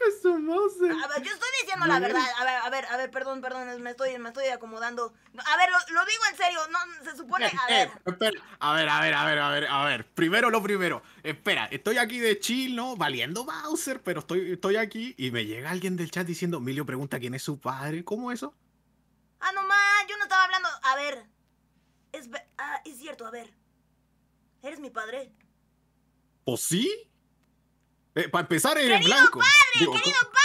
Su Mauser. A ver, yo estoy diciendo la verdad. A ver, perdón, me estoy acomodando. A ver, lo digo en serio, no, se supone, a ver. Espera. A ver. Primero lo primero. Espera, estoy aquí de chill, ¿no? Valiendo Bowser, pero estoy aquí y me llega alguien del chat diciendo, Emilio pregunta quién es su padre. ¿Cómo eso? Ah, no más, yo no estaba hablando. A ver, es cierto, a ver. ¿Eres mi padre? ¿O sí? Para empezar eres ¡Querido blanco. padre! Digo, ¡Querido